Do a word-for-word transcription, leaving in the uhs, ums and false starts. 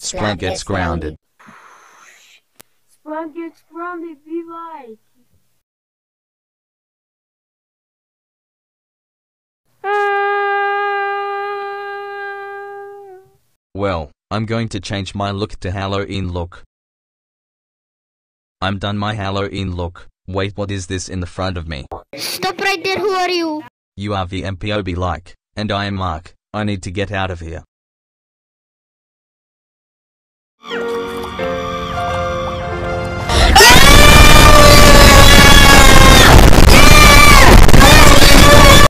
Splaat gets grounded. Splaat gets grounded, wie weit? Well, I'm going to change my look to Halloween look. I'm done my Halloween look. Wait, what is this in the front of me? Stop right there, who are you? You are the M P O B like, and I am Mark. I need to get out of here.